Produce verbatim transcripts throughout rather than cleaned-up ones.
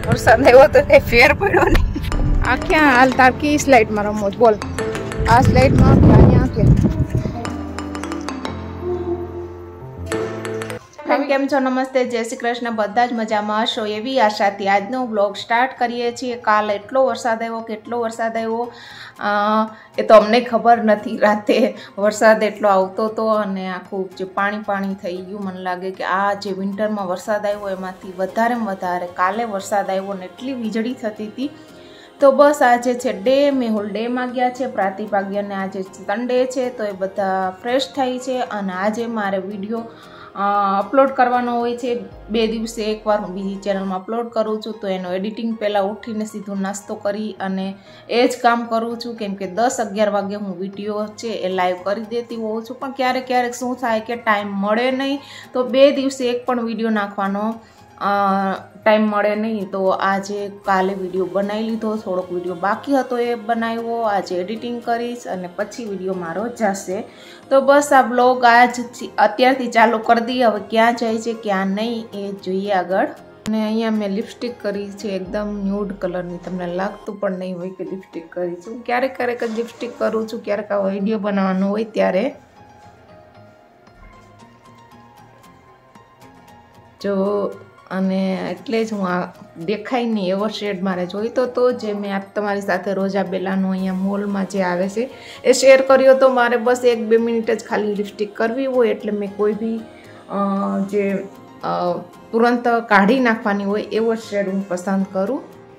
વરસાદ આવ્યો તો કઈ ફેર પડ્યો નહીં. આ ક્યાં હાલ તાર કી સ્લાઇડમાં રમો છો? બોલ. આ સ્લાઇડમાં કે અહીંયા કે? કેમ છો? નમસ્તે, જય શ્રી કૃષ્ણ. બધા જ મજામાં હશો એવી આશાથી આજનો વ્લોગ સ્ટાર્ટ કરીએ છીએ. કાલ એટલો વરસાદ આવ્યો, કેટલો વરસાદ આવ્યો એ તો અમને ખબર નથી. રાતે વરસાદ એટલો આવતો હતો અને આખું જે પાણી પાણી થઈ ગયું. મને લાગે કે આ જે વિન્ટરમાં વરસાદ આવ્યો એમાંથી વધારે વધારે કાલે વરસાદ આવ્યો ને એટલી વીજળી થતી હતી. તો બસ આજે છે ડે, મેહુલ ડેમાં ગયા છે, પ્રાતિ ભાગ્યને આજે સન્ડે છે તો એ બધા ફ્રેશ થાય છે અને આજે મારે વિડીયો અપલોડ કરવાનો હોય છે. બે દિવસે એકવાર હું બીજી ચેનલમાં અપલોડ કરું છું તો એનો એડિટિંગ પહેલાં ઉઠીને સીધો નાસ્તો કરી અને એ જ કામ કરું છું, કેમ કે દસ અગિયાર વાગે હું વિડીયો છે એ લાઈવ કરી દેતી હોઉં છું. પણ ક્યારેક ક્યારેક શું થાય કે ટાઈમ મળે નહીં, તો બે દિવસે એક પણ વિડીયો નાખવાનો ટાઈમ મળે નહીં. તો આજે કાલે વિડીયો બનાવી લીધો, થોડોક વિડીયો બાકી હતો એ બનાવ્યો, આજે એડિટિંગ કરીશ અને પછી વિડીયો મારો જશે. તો બસ આ બ્લોગ આજ અત્યારથી ચાલુ કરી દઈએ. હવે ક્યાં જાય છે ક્યાં નહીં એ જોઈએ આગળ. અને અહીંયા મેં લિપસ્ટિક કરી છે એકદમ ન્યૂડ કલરની. તમને લાગતું પણ નહીં હોય કે લિપસ્ટિક કરી છું. ક્યારેક ક્યારેક જ લિપસ્ટિક કરું છું, ક્યારેક આ વિડીયો બનાવવાનો હોય ત્યારે. જો અને એટલે જ હું આ દેખાય નહીં એવો શેડ મારે જોઈતો હતો, જે મેં આ તમારી સાથે રોજા બેલાનો અહીંયા મોલમાં જે આવે છે એ શેર કર્યો હતો. મારે બસ એક બે મિનિટ જ ખાલી લિપસ્ટિક કરવી હોય એટલે મેં કોઈ બી જે તુરંત કાઢી નાખવાની હોય એવો શેડ હું પસંદ કરું.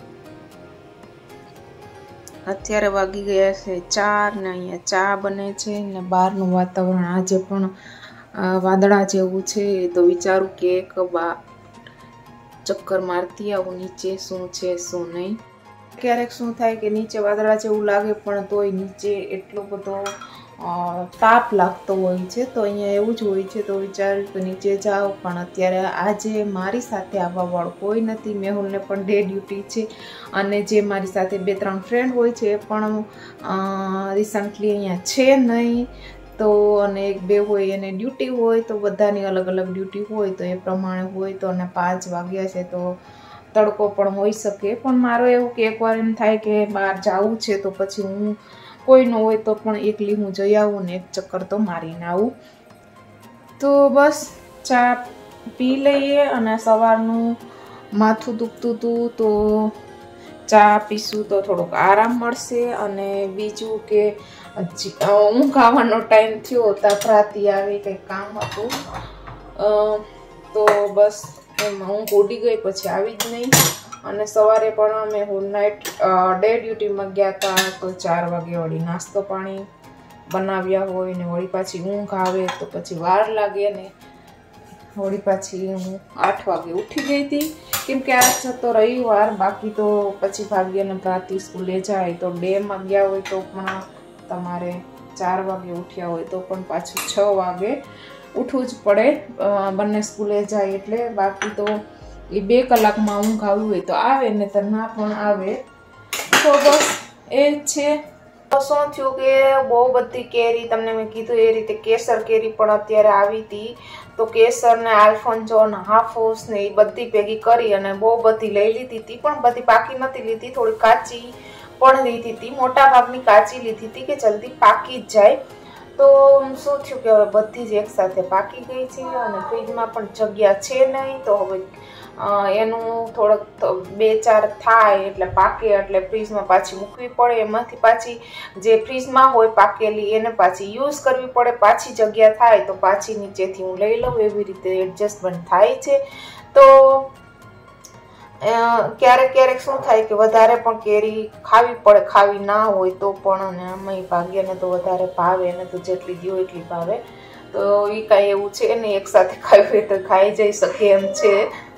અત્યારે વાગી ગયા છે ચાર ને અહીંયા ચા બને છે ને બહારનું વાતાવરણ આજે પણ વાદળા જેવું છે. તો વિચારું કે એક બા ચક્કર મારતી આવું નીચે શું છે શું નહીં. ક્યારેક શું થાય કે નીચે વાદળા જેવું લાગે પણ તોય નીચે એટલો બધો તાપ લાગતો હોય છે, તો અહીંયા એવું જ હોય છે. તો વિચાર્યું કે નીચે જાઓ, પણ અત્યારે આજે મારી સાથે આવવાવાળું કોઈ નથી. મેહુલને પણ ડે ડ્યુટી છે અને જે મારી સાથે બે ત્રણ ફ્રેન્ડ હોય છે એ પણ રિસન્ટલી અહીંયા છે નહીં. તો અને એક બે હોય એને ડ્યુટી હોય, તો બધાની અલગ અલગ ડ્યુટી હોય તો એ પ્રમાણે હોય. તો અને પાંચ વાગ્યા છે તો તડકો પણ હોઈ શકે. પણ મારો એવું કે એકવાર એમ થાય કે બહાર જવું છે તો પછી હું કોઈ ન હોય તો પણ એકલી હું જઈ આવું ને એક ચક્કર તો મારીને આવું. તો બસ ચા પી લઈએ અને સવારનું માથું દુખતું હતું તો ચા પીશું તો થોડોક આરામ મળશે. અને બીજું કે ઊંઘ આવવાનો ટાઈમ થયો ત્યાં પ્રાતિ આવી કંઈક કામ હતું તો બસ એમાં ઊંઘ ઉડી ગઈ, પછી આવી જ નહીં. અને સવારે પણ અમે હોલ નાઇટ ડે ડ્યુટીમાં ગયા હતા તો ચાર વાગે વળી નાસ્તો પાણી બનાવ્યા હોય ને વળી પાછી ઊંઘ આવે તો પછી વાર લાગે ને વળી પાછી હું આઠ વાગે ઉઠી ગઈ હતી, કેમ કે આજ તો રવિવાર. બાકી તો પછી ભાગ્યને પ્રાતિ સ્કૂલે જાય તો ડેમાં ગયા હોય તો પણ તમારે ચાર વાગે ઉઠ્યા હોય તો પણ પાછું છ વાગે ઉઠવું જ પડે બંને સ્કૂલે જાય એટલે. બાકી તો એ બે કલાકમાં ઊંઘ આવી હોય તો આવે ને તો ના પણ આવે. તો બસ એ જ છે. શું થયું કે બહુ બધી કેરી, તમને મેં કીધું એ રીતે કેસર કેરી પણ અત્યારે આવી હતી. તો કેસર ને આલ્ફોન્સો ને હાફૂસ ને એ બધી ભેગી કરી અને બહુ બધી લઈ લીધી હતી, પણ બધી પાકી નથી લીધી, થોડી કાચી પણ લીધી હતી. મોટા ભાગની કાચી લીધી હતી કે જલ્દી પાકી જ જાય. તો શું થયું કે હવે બધી જ એકસાથે પાકી ગઈ છે અને ફ્રીજમાં પણ જગ્યા છે નહીં. તો હવે એનું થોડોક બે ચાર થાય એટલે પાકે એટલે ફ્રીજમાં પાછી મૂકવી પડે. એમાંથી પાછી જે ફ્રીજમાં હોય પાકેલી એને પાછી યુઝ કરવી પડે. પાછી જગ્યા થાય તો પાછી નીચેથી હું લઈ લઉં, એવી રીતે એડજસ્ટમેન્ટ થાય છે. તો ક્યારેક ક્યારેક શું થાય કે વધારે પણ કેરી ખાવી પડે, ખાવી ના હોય તો પણ. અને આમાં ભાગ્યને તો વધારે ભાવે, એને તો જેટલી દો એટલી ભાવે. તો એ કાંઈ એવું છે ને એક સાથે ખાવી હોય તો ખાઈ જઈ શકે એમ છે.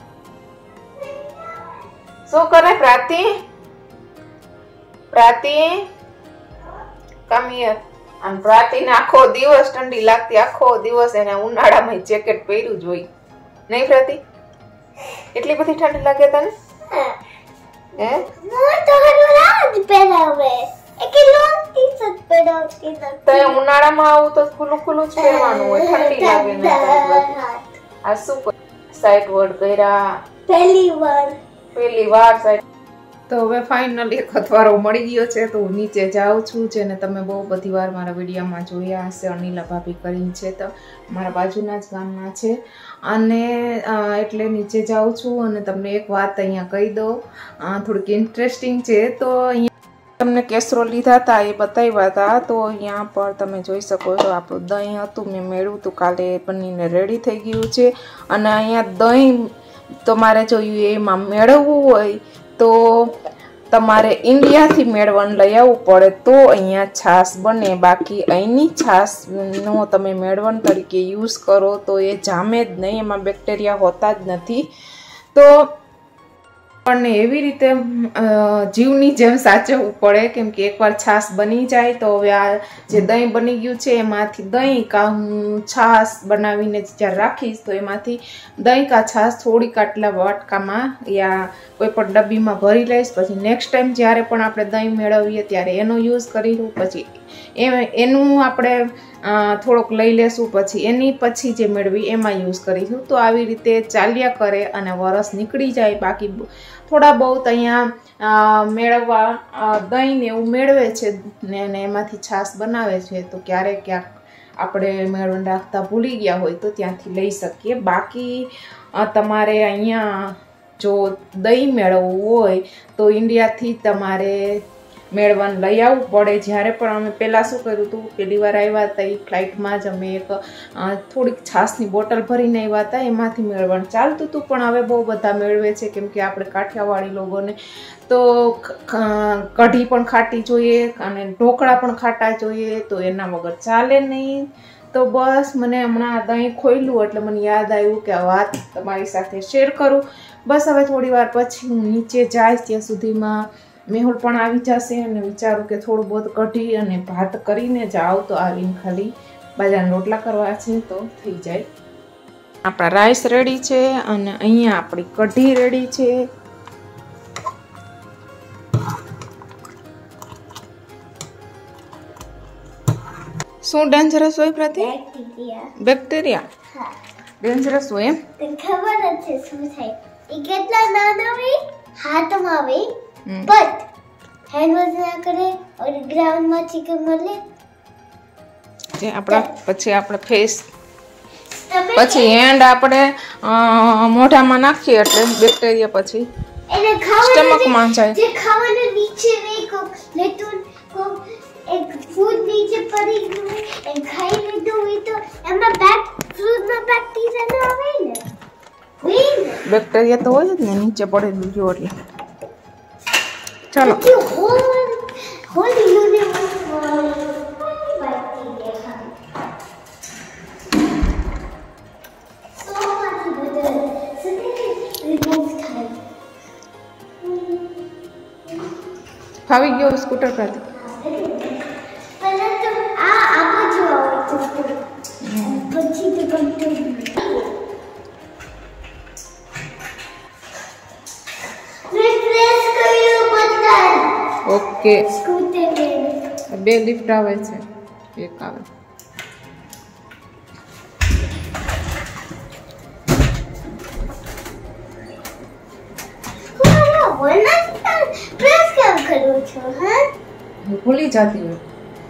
શું કરે પ્રાતિ? પ્રાતિ કમ હિયર. અને પ્રાતિને આખો દિવસ ઠંડી લાગતી, આખો દિવસ એને ઉનાળામાં જેકેટ પહેર્યું જ હોય નહીં પ્રાતિ? એટલી બધી ઠંડી લાગે તને? હે તો હરવરાજ પહેરાવે એક લોંગ ટી-શર્ટ પહેરાવતી નથી. તો ઉનાળામાં આવું તો ખુલ્લું ખુલ્લું જ પહેરવાનું હોય, ઠંડી લાગે ને. આ શું સાઈડ વર્ડ કર્યા? પહેલી વાર પેલી વાર સાહેબ. તો હવે ફાઇનલી એક અથવારો મળી ગયો છે તો હું નીચે જાઉં છું, જેને તમે બહુ બધી વાર મારા વિડીયોમાં જોયા હશે. અનિલા ભાભી કરીને છે, તો મારા બાજુના જ ગામના છે. અને એટલે નીચે જાઉં છું અને તમને એક વાત અહીંયા કહી દઉં, થોડીક ઇન્ટરેસ્ટિંગ છે. તો અહીંયા તમને કેસરો લીધા હતા એ બતાવ્યા હતા. તો અહીંયા પર તમે જોઈ શકો છો આપણું દહીં હતું, મેં મેળવ્યું હતું કાલે, બનીને રેડી થઈ ગયું છે. અને અહીંયા દહીં તમારે જોયું એમાં મેળવવું હોય તો તમારે ઇન્ડિયાથી મેળવણ લઈ આવવું પડે તો અહીંયા છાશ બને. બાકી અહીંની છાશનો તમે મેળવણ તરીકે યુઝ કરો તો એ જામે જ નહીં, એમાં બેક્ટેરિયા હોતા જ નથી. તો આપણને એવી રીતે જીવની જેમ સાચવવું પડે, કેમ કે એકવાર છાશ બની જાય તો હવે આ જે દહીં બની ગયું છે એમાંથી દહીં કા હું છાશ બનાવીને જ્યારે રાખીશ તો એમાંથી દહીં કા છાશ થોડીક આટલા વાટકામાં યા કોઈ પણ ડબ્બીમાં ભરી લઈશ. પછી નેક્સ્ટ ટાઈમ જ્યારે પણ આપણે દહીં મેળવીએ ત્યારે એનો યુઝ કરીશું. પછી એ એનું આપણે થોડોક લઈ લેશું, પછી એની પછી જે મેળવી એમાં યુઝ કરીશું. તો આવી રીતે ચાલ્યા કરે અને વરસ નીકળી જાય. બાકી થોડા બહુ અહીંયા મેળવવા દહીં ને એવું મેળવે છે ને એમાંથી છાશ બનાવે છે. તો ક્યારેક ક્યાંક આપણે મેળવણ રાખતા ભૂલી ગયા હોય તો ત્યાંથી લઈ શકીએ. બાકી તમારે અહીંયા જો દહીં મેળવવું હોય તો ઇન્ડિયાથી તમારે મેળવણ લઈ આવવું પડે. જ્યારે પણ અમે પહેલાં શું કર્યું હતું, પહેલી વાર આવ્યા હતા એ ફ્લાઇટમાં જ અમે એક થોડીક છાશની બોટલ ભરીને આવ્યા હતા, એમાંથી મેળવણ ચાલતું હતું. પણ હવે બહુ બધા મેળવે છે, કેમ કે આપણે કાઠિયાવાડી લોકોને તો કઢી પણ ખાટી જોઈએ અને ઢોકળા પણ ખાટા જોઈએ, તો એના વગર ચાલે નહીં. તો બસ મને હમણાં દહીં ખોલ્યું એટલે મને યાદ આવ્યું કે આ વાત તમારી સાથે શેર કરું. બસ હવે થોડી વાર પછી હું નીચે જઈશ, ત્યાં સુધીમાં મેહુલ પણ આવી જશે અને વિચારું કે થોડું બહુ કઢી અને ભાત કરીને જાઉં. તો આવીને ખાલી બાજરાના રોટલા કરવા છે તો થઈ જાય. આપણા રાઈસ રેડી છે અને અહીંયા આપણી કઢી રેડી છે. શું ડેન્જરસ હોય પ્રતિ? બેક્ટેરિયા ડેન્જરસ હોય એમ ખબર નથી શું થાય. એ કેટલા નાના હોય હાથમાં આવે but hand wash ના કરે और ગ્રાઉન્ડ માં ચિકન મળે જે આપણા પછી આપણે ફેસ પછી હેન્ડ આપણે મોઢામાં નાખીએ એટલે બેક્ટેરિયા પછી એને ખાવાનું સ્ટમકમાં જાય. જે ખાવાનું નીચે વેકો લેતું કો એક ફૂડ નીચે પડી ગયું એ ખાઈ લીધું હોય તો એમાં બેક ફ્રૂટમાં બેક્ટેરિયા ન આવે ને. બેક્ટેરિયા તો હોય જ ને નીચે પડેલું જો એટલે. चलो ફાવી ગયો સ્કૂટર પરથી. ઓકે બે લિફ્ટ આવે છે, એક આવે. ભૂલી જતી હોય.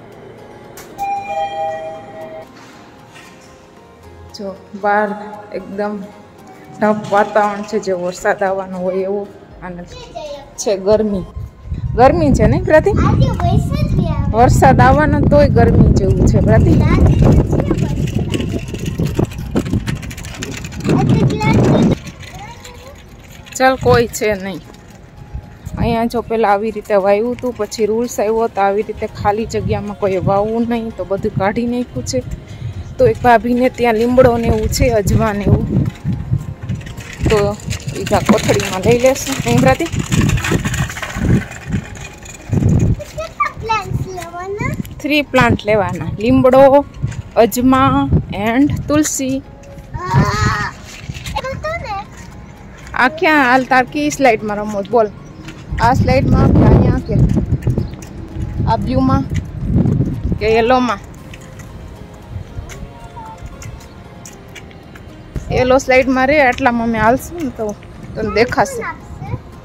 જો બહાર એકદમ ટફ વાતાવરણ છે, જે વરસાદ આવવાનો હોય એવું. અને છે ગરમી ગરમી છે નહીં પ્રતિ? વરસાદ આવવાનો તોય ગરમી જેવું છે પ્રતિ. ચાલ કોઈ છે નહીં અહીંયા. જો પેલા આવી રીતે વાવ્યું હતું, પછી રૂલ્સ આવ્યો તો આવી રીતે ખાલી જગ્યામાં કોઈ વાવવું નહીં, તો બધું કાઢી નાખ્યું છે. તો એક ભાભીને ત્યાં લીમડો ને એવું છે, અજવા ને એવું, તો બીજા કોથળીમાં લઈ લેશું. નહીં પ્રતિ? થ્રી પ્લાન્ટ લેવાના, લીમડો, અજમા એન્ડ તુલસી. આ ક્યાં હાલ તાર કી સ્લાઇડમાં રમો બોલ? આ સ્લાઇડમાં કે અહીંયા કે આ બ્લુમાં કે યલોમાં? યલો સ્લાઇડમાં રે એટલામાં અમે હાલશું ને તો તને દેખાશે.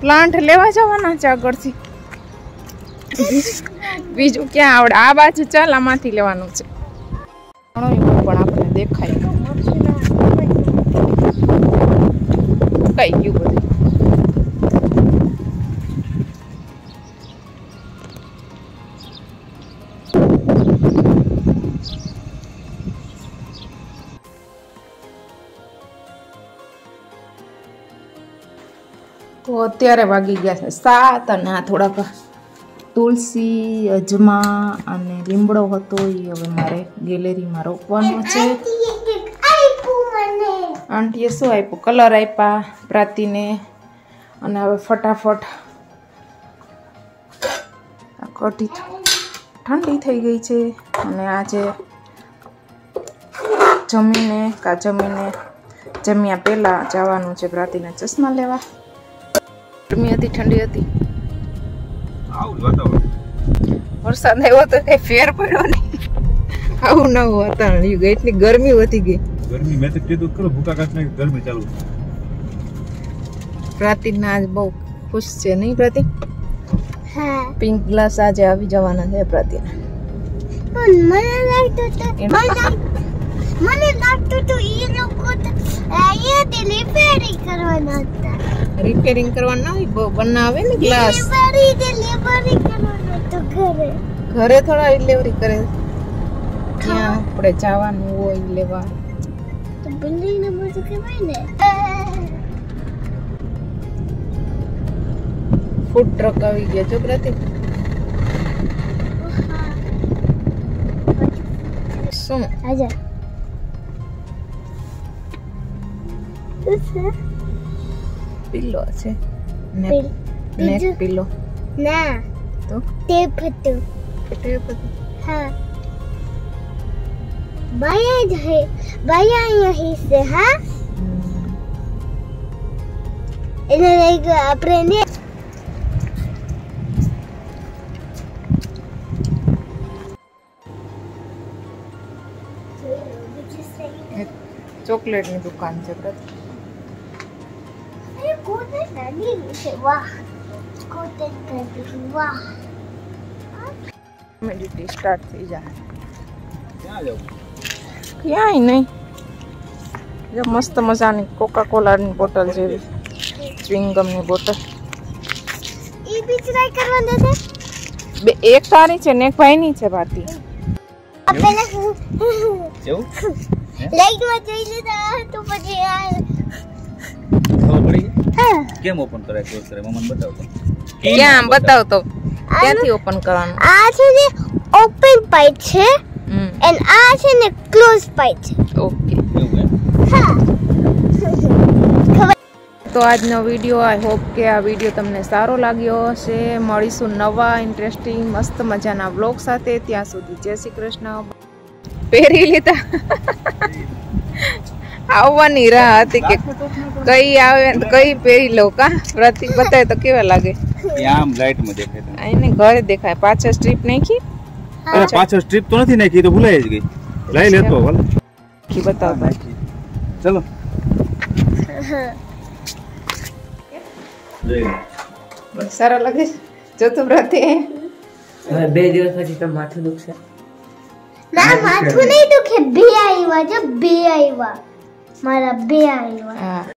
પ્લાન્ટ લેવા જવાના છે આગળથી. બીજું ક્યાં આવડે? આ બાજુ ચાલ, આમાંથી લેવાનું છે. પણ આપણે દેખાય કઈ ગયું બધું. તો અત્યારે વાગી ગયા છે સાત અને આ થોડાક તુલસી, અજમા અને લીમડો હતો એ હવે મારે ગેલેરીમાં રોપવાનો છે. આંટીએ શું આપ્યું? કલર આપ્યા પ્રાતિને. અને હવે ફટાફટ કઢી ઠંડી થઈ ગઈ છે અને આજે જમીને કા જમીને જમ્યા પહેલાં જવાનું છે પ્રાતિના ચશ્મા લેવા. ગરમી હતી, ઠંડી હતી, વરસાદ આવ્યો તો કઈ ફેર પડ્યો નહીં. આવું નવું વાતાવરણ ગઈ, એટલી ગરમી વધી ગઈ. ગરમી મેં તો કીધું કરો ભૂકા કાઢને ગરમી ચાલુ. પ્રાતિના આજ બહુ ખુશ છે નહીં પ્રાતિ? હા. પિંક ગ્લાસ આજે આવી જવાના છે પ્રાતિના. પણ મને લાગતું તો મને લાગતું તો એ લોકો અહીંયાથી રિપેરિંગ કરવાના હતા. રિપેરિંગ કરવાના હોય, બહુ બનાવે ને ગ્લાસ. ડિલિવરી ડિલિવરી કરવાનો તો ઘરે. ઘરે થોડા ડિલિવરી કરે, ત્યાં આપણે જવાનું હોય લેવા. તો બિલ્ડિંગ ને બધું કહેવાય ને. ફૂડ ટ્રક આવી ગયા છો પ્રાતિ. શું આજા પિલ્લો છે? પિલ- નેક બીજું? પિલ્લો ના તો ટેપ હતું. ટેપ હતું. હા બાયા જ હે, બાયા અહીં છે. હા એને લાઈક આપણે ને ચોકલેટની દુકાન છે પ્રાતિ. અરે કોને નાની છે. વાહ કોને નાની. વાહ મેડિટી સ્ટાર્ટ થઈ જાય. ક્યાં જવું? ક્યાંય નહીં. જો મસ્ત મજાની કોકા કોલાની બોટલ જેવી ચ્વિંગમની બોટલ. એ બી ટ્રાય કરવાના છે. બે એક તારી છે ને એક ભાઈની છે ભારતી. પેલા કેવું? લાઈટ માં જોઈ લીધા તો પછી આ ખબર પડી? હા કેમ ઓપન કરાય ક્લોઝ કરે મમ્મને બતાવતો. ક્યાં બતાવતો? ક્યાંથી ઓપન કરવાનું? આ છે ને ઓપન પાઇપ છે હમ એન્ડ આ છે ને ક્લોઝ પાઇપ છે. ઓકે. એવું હે? હા તો આજનો વિડીયો આઈ હોપ કે આ વિડીયો તમને સારો લાગ્યો હશે. મળીશું નવા ઇન્ટરેસ્ટિંગ મસ્ત મજાના વ્લોગ સાથે. ત્યાં સુધી જય શ્રી કૃષ્ણ. પહેરી લીધા. આવવાની રાહ હતી કે કઈ આવે ને કઈ પહેરી લઉં. કા પ્રતિ બતાવે તો કેવા લાગે? આમ લાઈટ માં દેખાય. આઈને ઘરે દેખાય. પાછળ સ્ટ્રીપ નાખી. અરે પાછળ સ્ટ્રીપ તો નથી નાખી, તો ભૂલાઈ જ ગઈ. લઈ લેતો હાલ. કી બતાવતા. ચલો બસ સારા લાગે છે. જો તું પ્રતિ બે દિવસ પછી તો માથું દુખશે. ના માથું નહીં દુખે. બે આવ્યા જો બે આવ્યા મારા બે આવ્યા. હા